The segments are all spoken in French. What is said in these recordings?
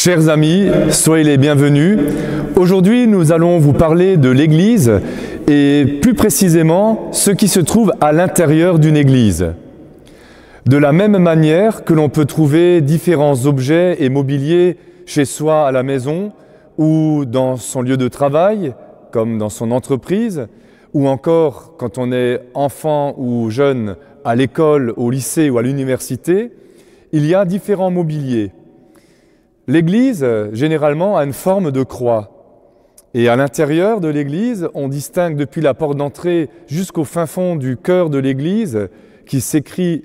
Chers amis, soyez les bienvenus. Aujourd'hui, nous allons vous parler de l'Église et plus précisément ce qui se trouve à l'intérieur d'une Église. De la même manière que l'on peut trouver différents objets et mobiliers chez soi à la maison ou dans son lieu de travail, comme dans son entreprise, ou encore quand on est enfant ou jeune à l'école, au lycée ou à l'université, il y a différents mobiliers. L'Église, généralement, a une forme de croix. Et à l'intérieur de l'Église, on distingue depuis la porte d'entrée jusqu'au fin fond du cœur de l'Église, qui s'écrit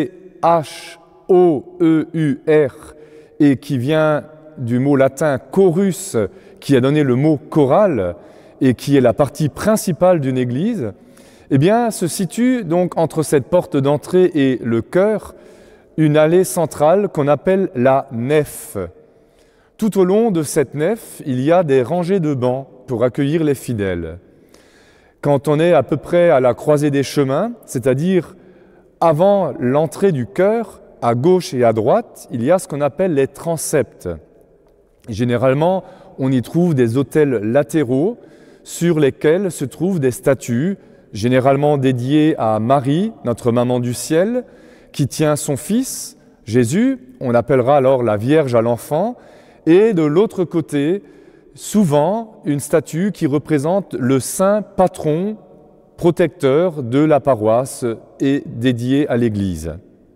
C-H-O-E-U-R et qui vient du mot latin chorus, qui a donné le mot chorale et qui est la partie principale d'une Église, eh bien, se situe donc entre cette porte d'entrée et le chœur une allée centrale qu'on appelle la nef. Tout au long de cette nef, il y a des rangées de bancs pour accueillir les fidèles. Quand on est à peu près à la croisée des chemins, c'est-à-dire avant l'entrée du chœur, à gauche et à droite, il y a ce qu'on appelle les transepts. Généralement, on y trouve des autels latéraux sur lesquels se trouvent des statues, généralement dédiées à Marie, notre maman du ciel, qui tient son fils, Jésus, on appellera alors la Vierge à l'enfant, et de l'autre côté, souvent, une statue qui représente le saint patron protecteur de la paroisse et dédié à l'Église.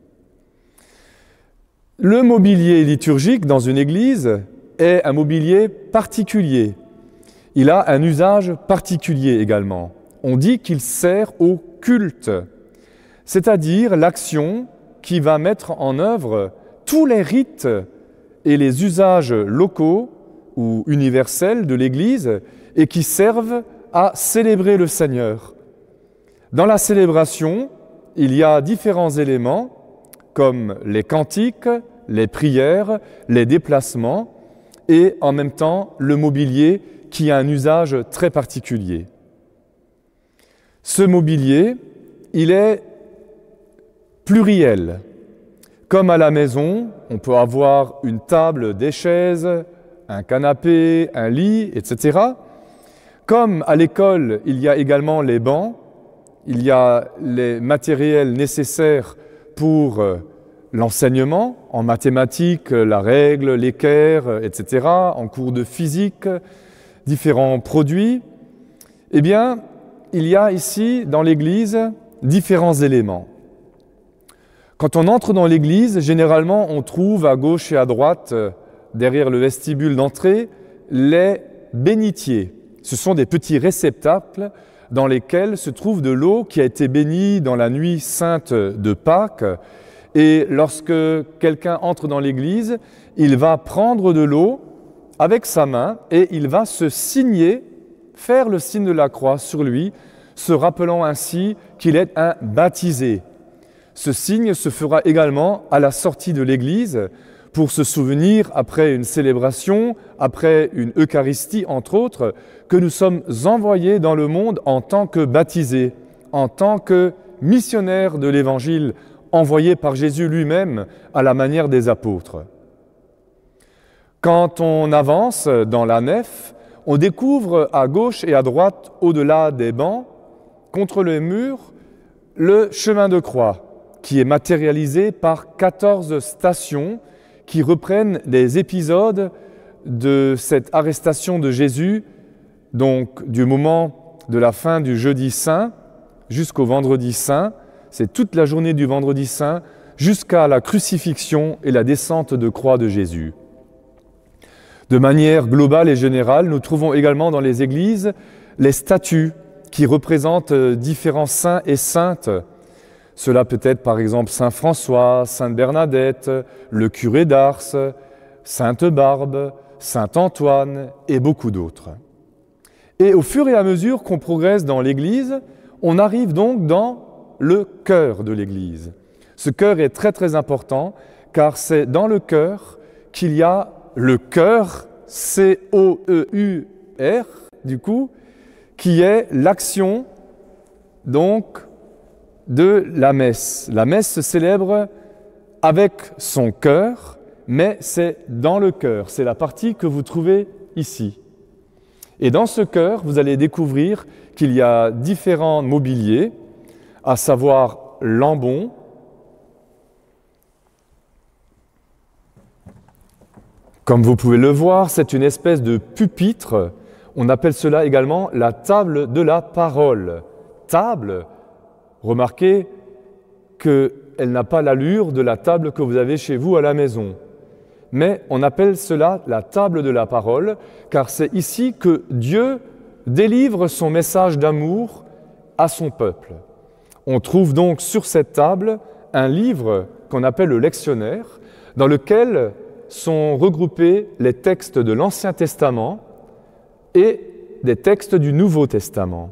Le mobilier liturgique dans une Église est un mobilier particulier. Il a un usage particulier également. On dit qu'il sert au culte, c'est-à-dire l'action qui va mettre en œuvre tous les rites et les usages locaux ou universels de l'Église et qui servent à célébrer le Seigneur. Dans la célébration, il y a différents éléments comme les cantiques, les prières, les déplacements et en même temps le mobilier qui a un usage très particulier. Ce mobilier, il est pluriel. Comme à la maison, on peut avoir une table, des chaises, un canapé, un lit, etc. Comme à l'école, il y a également les bancs, il y a les matériels nécessaires pour l'enseignement, en mathématiques, la règle, l'équerre, etc., en cours de physique, différents produits. Eh bien, il y a ici, dans l'Église, différents éléments. Quand on entre dans l'église, généralement, on trouve à gauche et à droite, derrière le vestibule d'entrée, les bénitiers. Ce sont des petits réceptacles dans lesquels se trouve de l'eau qui a été bénie dans la nuit sainte de Pâques. Et lorsque quelqu'un entre dans l'église, il va prendre de l'eau avec sa main et il va se signer, faire le signe de la croix sur lui, se rappelant ainsi qu'il est un baptisé. Ce signe se fera également à la sortie de l'Église pour se souvenir, après une célébration, après une Eucharistie entre autres, que nous sommes envoyés dans le monde en tant que baptisés, en tant que missionnaires de l'Évangile, envoyés par Jésus lui-même à la manière des apôtres. Quand on avance dans la nef, on découvre à gauche et à droite, au-delà des bancs, contre les murs, le chemin de croix, qui est matérialisé par 14 stations qui reprennent des épisodes de cette arrestation de Jésus, donc du moment de la fin du jeudi saint jusqu'au vendredi saint, c'est toute la journée du vendredi saint, jusqu'à la crucifixion et la descente de croix de Jésus. De manière globale et générale, nous trouvons également dans les églises les statues qui représentent différents saints et saintes. Cela peut être par exemple Saint François, Sainte Bernadette, le curé d'Ars, Sainte Barbe, Saint Antoine et beaucoup d'autres. Et au fur et à mesure qu'on progresse dans l'Église, on arrive donc dans le cœur de l'Église. Ce cœur est très très important car c'est dans le cœur qu'il y a le cœur, C-O-E-U-R, du coup, qui est l'action donc de la messe. La messe se célèbre avec son cœur, mais c'est dans le cœur, c'est la partie que vous trouvez ici. Et dans ce cœur, vous allez découvrir qu'il y a différents mobiliers, à savoir l'ambon, comme vous pouvez le voir, c'est une espèce de pupitre. On appelle cela également la table de la parole. Table, remarquez qu'elle n'a pas l'allure de la table que vous avez chez vous à la maison. Mais on appelle cela la table de la parole, car c'est ici que Dieu délivre son message d'amour à son peuple. On trouve donc sur cette table un livre qu'on appelle le lectionnaire, dans lequel sont regroupés les textes de l'Ancien Testament et des textes du Nouveau Testament.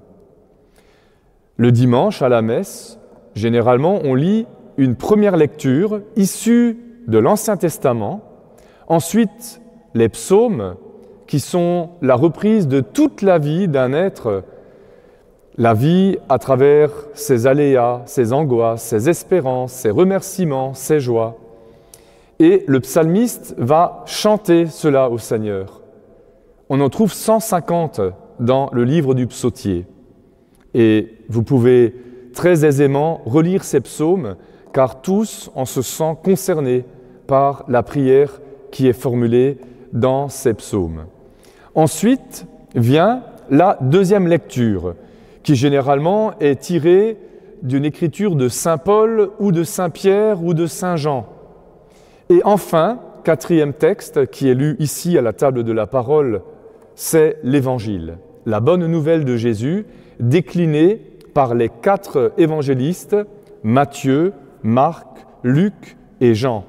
Le dimanche, à la messe, généralement, on lit une première lecture issue de l'Ancien Testament, ensuite les psaumes, qui sont la reprise de toute la vie d'un être, la vie à travers ses aléas, ses angoisses, ses espérances, ses remerciements, ses joies. Et le psalmiste va chanter cela au Seigneur. On en trouve 150 dans le livre du psautier. Et vous pouvez très aisément relire ces psaumes, car tous on se sent concernés par la prière qui est formulée dans ces psaumes. Ensuite vient la deuxième lecture, qui généralement est tirée d'une écriture de saint Paul ou de saint Pierre ou de saint Jean. Et enfin, quatrième texte qui est lu ici à la table de la parole, c'est l'Évangile, la bonne nouvelle de Jésus, déclinée par les 4 évangélistes, Matthieu, Marc, Luc et Jean.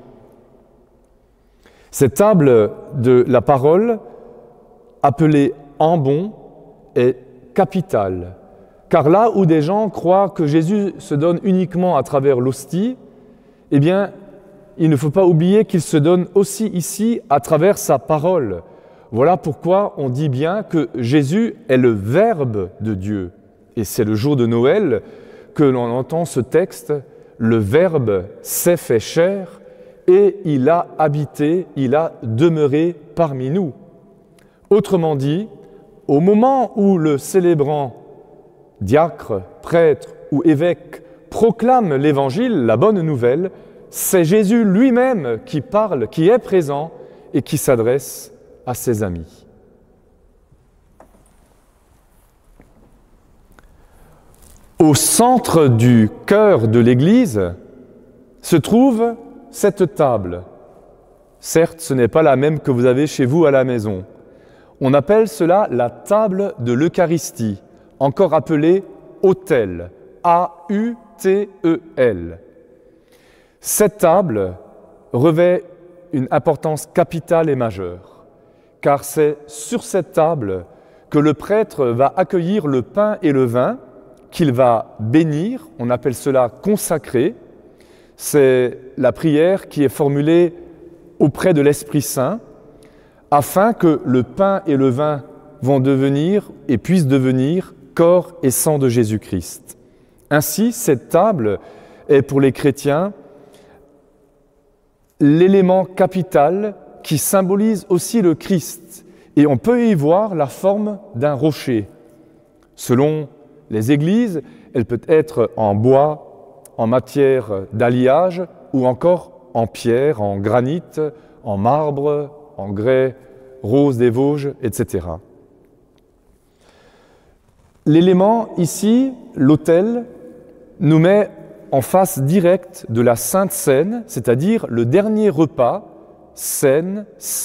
Cette table de la parole, appelée ambon, est capitale, car là où des gens croient que Jésus se donne uniquement à travers l'hostie, eh bien, il ne faut pas oublier qu'il se donne aussi ici à travers sa parole. Voilà pourquoi on dit bien que Jésus est le Verbe de Dieu. Et c'est le jour de Noël que l'on entend ce texte, le Verbe s'est fait chair et il a habité, il a demeuré parmi nous. Autrement dit, au moment où le célébrant, diacre, prêtre ou évêque proclame l'Évangile, la bonne nouvelle, c'est Jésus lui-même qui parle, qui est présent et qui s'adresse à ses amis. Au centre du cœur de l'Église se trouve cette table. Certes, ce n'est pas la même que vous avez chez vous à la maison. On appelle cela la table de l'Eucharistie, encore appelée autel, A-U-T-E-L. Cette table revêt une importance capitale et majeure, car c'est sur cette table que le prêtre va accueillir le pain et le vin qu'il va bénir, on appelle cela consacrer. C'est la prière qui est formulée auprès de l'Esprit Saint, afin que le pain et le vin vont devenir et puissent devenir corps et sang de Jésus-Christ. Ainsi, cette table est pour les chrétiens l'élément capital qui symbolise aussi le Christ. Et on peut y voir la forme d'un rocher. Selon les églises, elle peut être en bois, en matière d'alliage ou encore en pierre, en granit, en marbre, en grès, rose des Vosges, etc. L'élément ici, l'autel, nous met en face directe de la Sainte Seine, c'est-à-dire le dernier repas, Seine,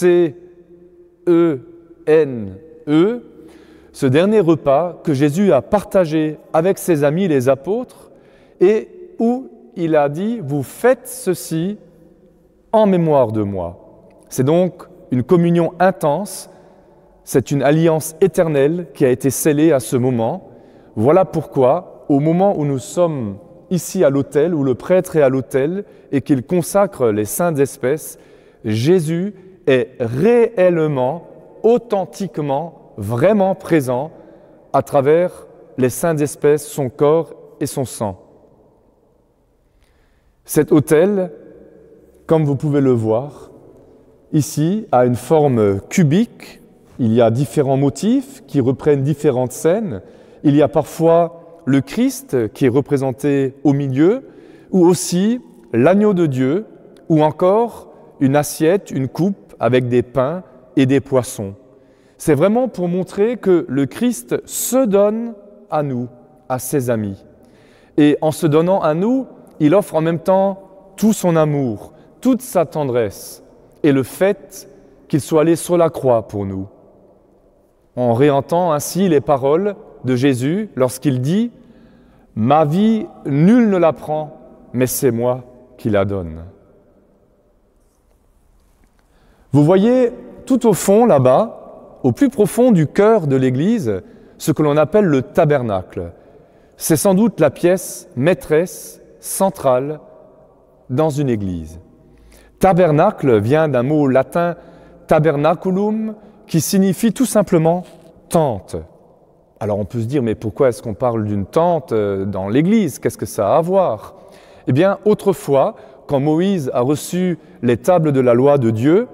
C-E-N-E, ce dernier repas que Jésus a partagé avec ses amis les apôtres et où il a dit « Vous faites ceci en mémoire de moi ». C'est donc une communion intense, c'est une alliance éternelle qui a été scellée à ce moment. Voilà pourquoi, au moment où nous sommes ici à l'autel, où le prêtre est à l'autel et qu'il consacre les saintes espèces, Jésus est réellement, authentiquement, vraiment présent à travers les saintes espèces, son corps et son sang. Cet autel, comme vous pouvez le voir, ici, a une forme cubique. Il y a différents motifs qui reprennent différentes scènes. Il y a parfois le Christ qui est représenté au milieu, ou aussi l'agneau de Dieu, ou encore une assiette, une coupe avec des pains et des poissons. C'est vraiment pour montrer que le Christ se donne à nous, à ses amis. Et en se donnant à nous, il offre en même temps tout son amour, toute sa tendresse et le fait qu'il soit allé sur la croix pour nous. On réentend ainsi les paroles de Jésus lorsqu'il dit « Ma vie, nul ne la prend, mais c'est moi qui la donne. » Vous voyez tout au fond là-bas, au plus profond du cœur de l'Église, ce que l'on appelle le tabernacle. C'est sans doute la pièce maîtresse, centrale, dans une église. Tabernacle vient d'un mot latin tabernaculum, qui signifie tout simplement tente. Alors on peut se dire, mais pourquoi est-ce qu'on parle d'une tente dans l'église? Qu'est-ce que ça a à voir? Eh bien, autrefois, quand Moïse a reçu les tables de la loi de Dieu,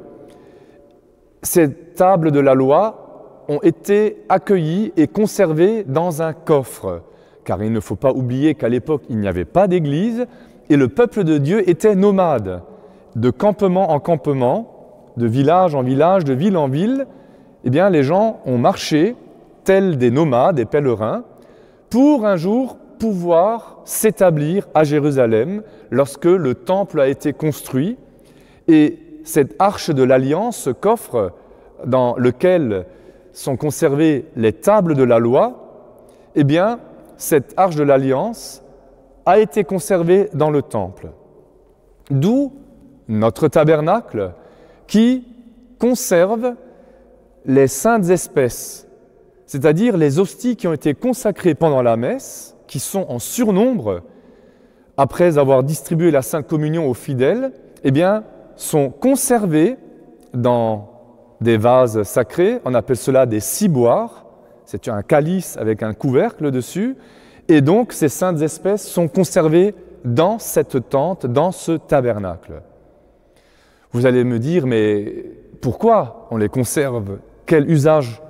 ces tables de la loi ont été accueillies et conservées dans un coffre. Car il ne faut pas oublier qu'à l'époque, il n'y avait pas d'église et le peuple de Dieu était nomade, de campement en campement, de village en village, de ville en ville. Eh bien, les gens ont marché, tels des nomades, des pèlerins, pour un jour pouvoir s'établir à Jérusalem lorsque le temple a été construit. Et cette arche de l'Alliance, ce coffre dans lequel sont conservées les tables de la loi, eh bien, cette arche de l'Alliance a été conservée dans le temple. D'où notre tabernacle qui conserve les saintes espèces, c'est-à-dire les hosties qui ont été consacrées pendant la messe, qui sont en surnombre, après avoir distribué la Sainte Communion aux fidèles, eh bien, sont conservées dans des vases sacrés, on appelle cela des ciboires, c'est un calice avec un couvercle dessus, et donc ces saintes espèces sont conservées dans cette tente, dans ce tabernacle. Vous allez me dire, mais pourquoi on les conserve? Quel usage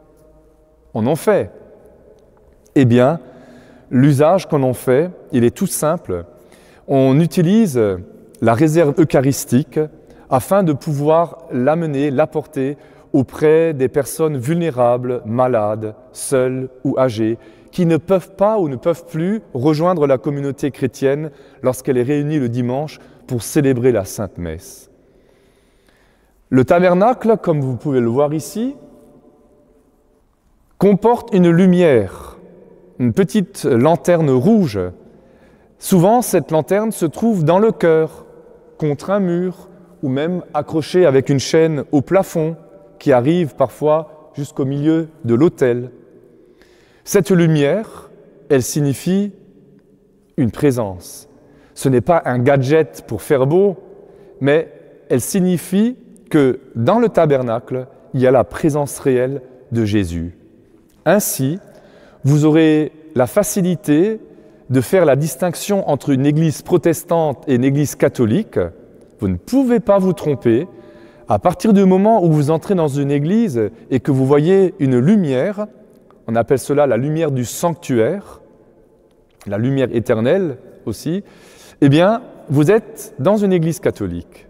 on en fait? Eh bien, l'usage qu'on en fait, il est tout simple. On utilise la réserve eucharistique afin de pouvoir l'amener, l'apporter auprès des personnes vulnérables, malades, seules ou âgées, qui ne peuvent pas ou ne peuvent plus rejoindre la communauté chrétienne lorsqu'elle est réunie le dimanche pour célébrer la Sainte Messe. Le tabernacle, comme vous pouvez le voir ici, comporte une lumière, une petite lanterne rouge. Souvent, cette lanterne se trouve dans le chœur, contre un mur, ou même accrochée avec une chaîne au plafond, qui arrive parfois jusqu'au milieu de l'autel. Cette lumière, elle signifie une présence. Ce n'est pas un gadget pour faire beau, mais elle signifie que dans le tabernacle, il y a la présence réelle de Jésus. Ainsi, vous aurez la facilité de faire la distinction entre une église protestante et une église catholique. Vous ne pouvez pas vous tromper. À partir du moment où vous entrez dans une église et que vous voyez une lumière, on appelle cela la lumière du sanctuaire, la lumière éternelle aussi, eh bien, vous êtes dans une église catholique.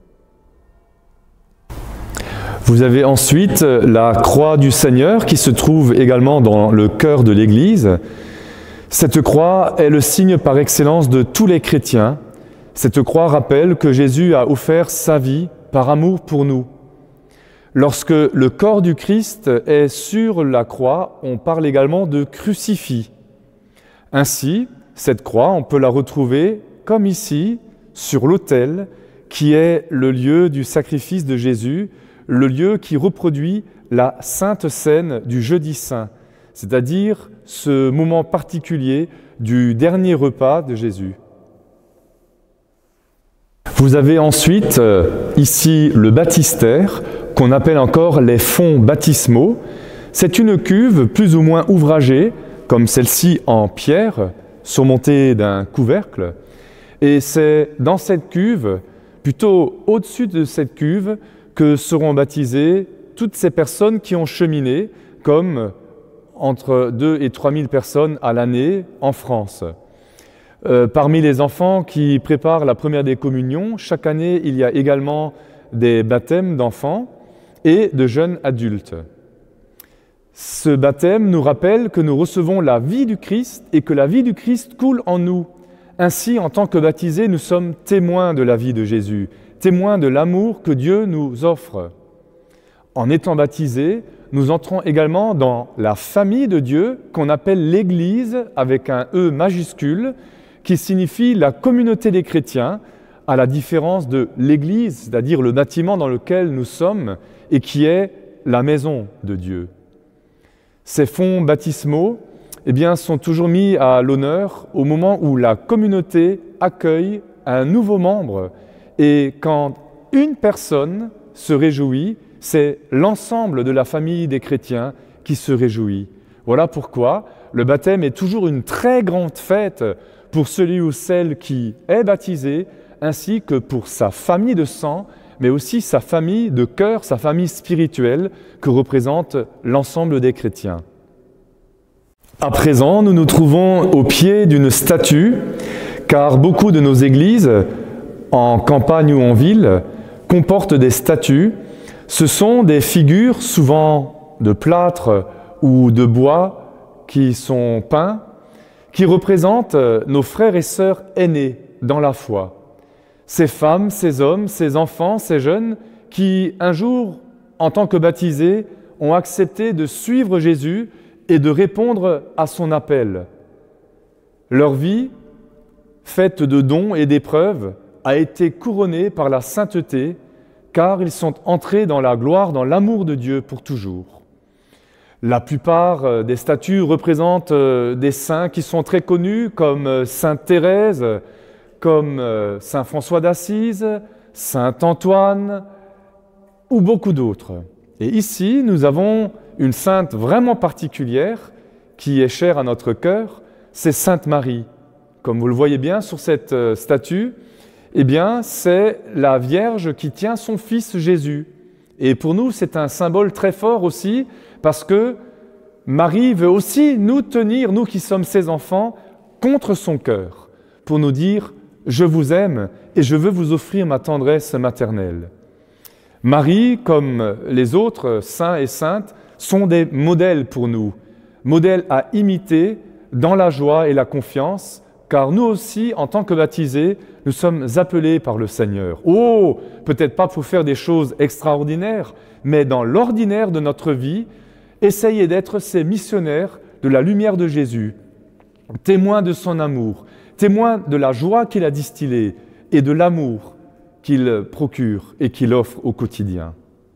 Vous avez ensuite la croix du Seigneur qui se trouve également dans le cœur de l'église. Cette croix est le signe par excellence de tous les chrétiens. Cette croix rappelle que Jésus a offert sa vie par amour pour nous. Lorsque le corps du Christ est sur la croix, on parle également de crucifix. Ainsi, cette croix, on peut la retrouver comme ici, sur l'autel, qui est le lieu du sacrifice de Jésus, le lieu qui reproduit la Sainte Seine du Jeudi Saint, c'est-à-dire ce moment particulier du dernier repas de Jésus. Vous avez ensuite ici le baptistère, qu'on appelle encore les fonts baptismaux. C'est une cuve plus ou moins ouvragée, comme celle-ci en pierre, surmontée d'un couvercle. Et c'est dans cette cuve, plutôt au-dessus de cette cuve, que seront baptisées toutes ces personnes qui ont cheminé, comme entre 2 et 3 000 personnes à l'année en France. Parmi les enfants qui préparent la première des communions, chaque année, il y a également des baptêmes d'enfants et de jeunes adultes. Ce baptême nous rappelle que nous recevons la vie du Christ et que la vie du Christ coule en nous. Ainsi, en tant que baptisés, nous sommes témoins de la vie de Jésus, témoins de l'amour que Dieu nous offre. En étant baptisés, nous entrons également dans la famille de Dieu qu'on appelle l'Église avec un E majuscule qui signifie la communauté des chrétiens, à la différence de l'Église, c'est-à-dire le bâtiment dans lequel nous sommes et qui est la maison de Dieu. Ces fonds baptismaux sont toujours mis à l'honneur au moment où la communauté accueille un nouveau membre. Et quand une personne se réjouit, c'est l'ensemble de la famille des chrétiens qui se réjouit. Voilà pourquoi le baptême est toujours une très grande fête pour celui ou celle qui est baptisé, ainsi que pour sa famille de sang, mais aussi sa famille de cœur, sa famille spirituelle que représente l'ensemble des chrétiens. À présent, nous nous trouvons au pied d'une statue, car beaucoup de nos églises, en campagne ou en ville, comportent des statues. Ce sont des figures, souvent de plâtre ou de bois, qui sont peints, qui représentent nos frères et sœurs aînés dans la foi. Ces femmes, ces hommes, ces enfants, ces jeunes qui, un jour, en tant que baptisés, ont accepté de suivre Jésus et de répondre à son appel. Leur vie, faite de dons et d'épreuves, a été couronnée par la sainteté, car ils sont entrés dans la gloire, dans l'amour de Dieu pour toujours. La plupart des statues représentent des saints qui sont très connus, comme Sainte Thérèse, comme Saint François d'Assise, Saint Antoine, ou beaucoup d'autres. Et ici, nous avons une sainte vraiment particulière qui est chère à notre cœur, c'est Sainte Marie. Comme vous le voyez bien sur cette statue, c'est la Vierge qui tient son fils Jésus. Et pour nous, c'est un symbole très fort aussi, parce que Marie veut aussi nous tenir, nous qui sommes ses enfants, contre son cœur, pour nous dire « Je vous aime et je veux vous offrir ma tendresse maternelle ». Marie, comme les autres saints et saintes, sont des modèles pour nous, modèles à imiter dans la joie et la confiance, car nous aussi, en tant que baptisés, nous sommes appelés par le Seigneur. Oh, peut-être pas pour faire des choses extraordinaires, mais dans l'ordinaire de notre vie, essayez d'être ces missionnaires de la lumière de Jésus, témoins de son amour, témoins de la joie qu'il a distillée et de l'amour qu'il procure et qu'il offre au quotidien.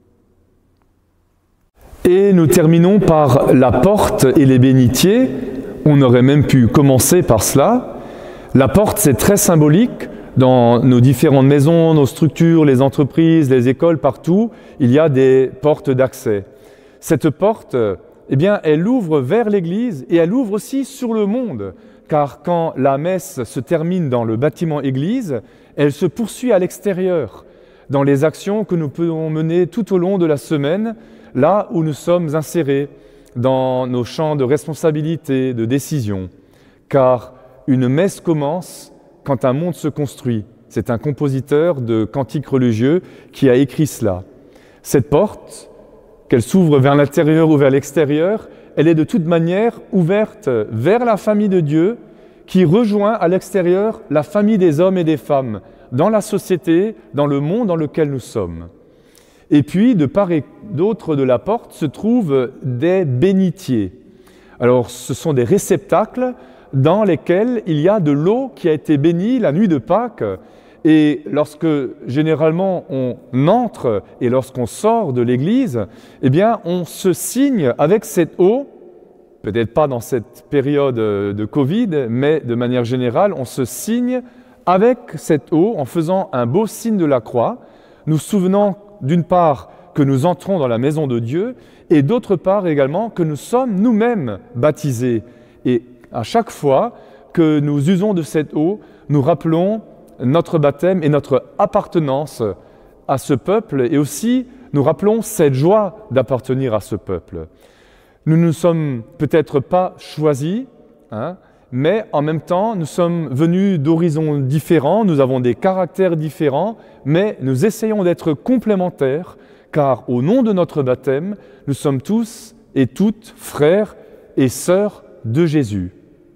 Et nous terminons par la porte et les bénitiers. On aurait même pu commencer par cela. La porte, c'est très symbolique. Dans nos différentes maisons, nos structures, les entreprises, les écoles, partout, il y a des portes d'accès. Cette porte, elle ouvre vers l'Église et elle ouvre aussi sur le monde. Car quand la messe se termine dans le bâtiment Église, elle se poursuit à l'extérieur, dans les actions que nous pouvons mener tout au long de la semaine, là où nous sommes insérés, dans nos champs de responsabilité, de décision. Car une messe commence quand un monde se construit. C'est un compositeur de cantiques religieux qui a écrit cela. Cette porte, qu'elle s'ouvre vers l'intérieur ou vers l'extérieur, elle est de toute manière ouverte vers la famille de Dieu qui rejoint à l'extérieur la famille des hommes et des femmes dans la société, dans le monde dans lequel nous sommes. Et puis, de part et d'autre de la porte se trouvent des bénitiers. Alors, ce sont des réceptacles dans lesquels il y a de l'eau qui a été bénie la nuit de Pâques. Et lorsque, généralement, on entre et lorsqu'on sort de l'église, on se signe avec cette eau, peut-être pas dans cette période de Covid, mais de manière générale, on se signe avec cette eau en faisant un beau signe de la croix, nous souvenant d'une part que nous entrons dans la maison de Dieu et d'autre part également que nous sommes nous-mêmes baptisés. Et à chaque fois que nous usons de cette eau, nous rappelons notre baptême et notre appartenance à ce peuple et aussi nous rappelons cette joie d'appartenir à ce peuple. Nous ne nous sommes peut-être pas choisis, mais en même temps, nous sommes venus d'horizons différents, nous avons des caractères différents, mais nous essayons d'être complémentaires, car au nom de notre baptême, nous sommes tous et toutes frères et sœurs de Jésus.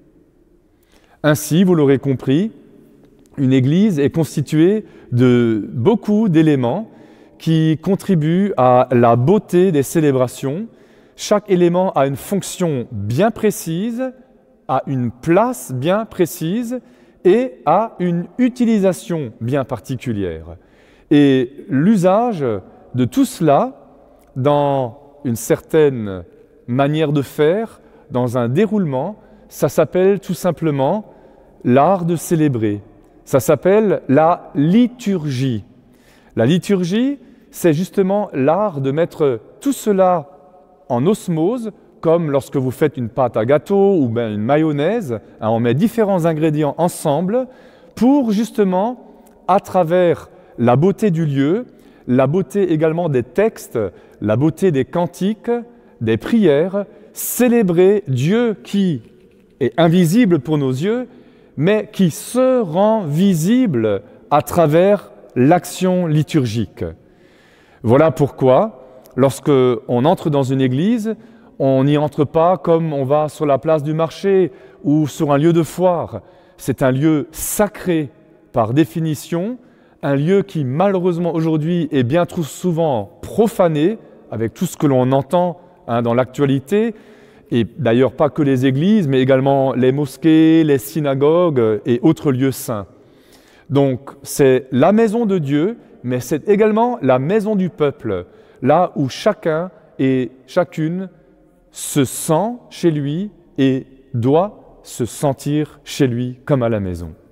Ainsi, vous l'aurez compris, une Église est constituée de beaucoup d'éléments qui contribuent à la beauté des célébrations. Chaque élément a une fonction bien précise, a une place bien précise et a une utilisation bien particulière. Et l'usage de tout cela dans une certaine manière de faire, dans un déroulement, ça s'appelle tout simplement l'art de célébrer. Ça s'appelle la liturgie. La liturgie, c'est justement l'art de mettre tout cela en osmose, comme lorsque vous faites une pâte à gâteau ou bien une mayonnaise, on met différents ingrédients ensemble pour justement, à travers la beauté du lieu, la beauté également des textes, la beauté des cantiques, des prières, célébrer Dieu qui est invisible pour nos yeux, mais qui se rend visible à travers l'action liturgique. Voilà pourquoi, lorsqu'on entre dans une église, on n'y entre pas comme on va sur la place du marché ou sur un lieu de foire. C'est un lieu sacré par définition, un lieu qui malheureusement aujourd'hui est bien trop souvent profané avec tout ce que l'on entend dans l'actualité, et d'ailleurs pas que les églises, mais également les mosquées, les synagogues et autres lieux saints. Donc c'est la maison de Dieu, mais c'est également la maison du peuple, là où chacun et chacune se sent chez lui et doit se sentir chez lui comme à la maison.